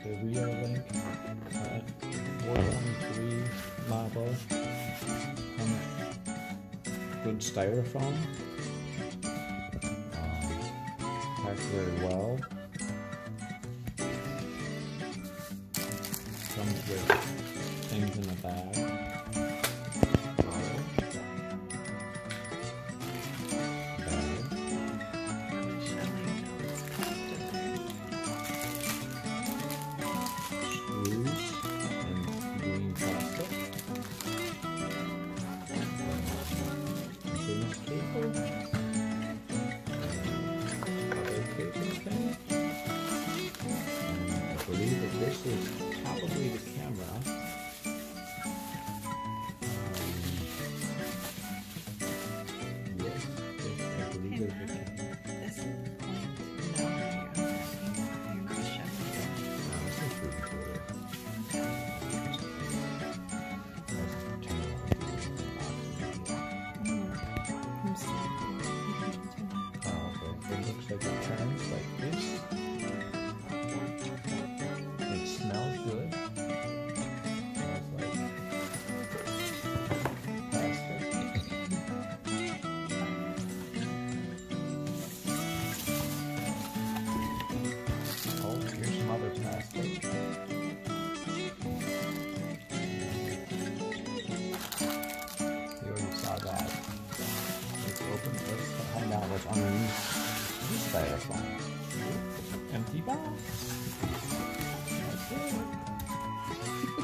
the real link. 423 marble. Good styrofoam. Packed very well. Comes with things in the bag. This is probably the camera. Yes, I believe it's the camera. This point down here, this is pretty cool. It looks like it turns like this. It smells good. Smells like plastic. Oh, here's some other plastic. You already saw that. Let's open this to find out what's underneath the styrofoam. Empty box. That's it.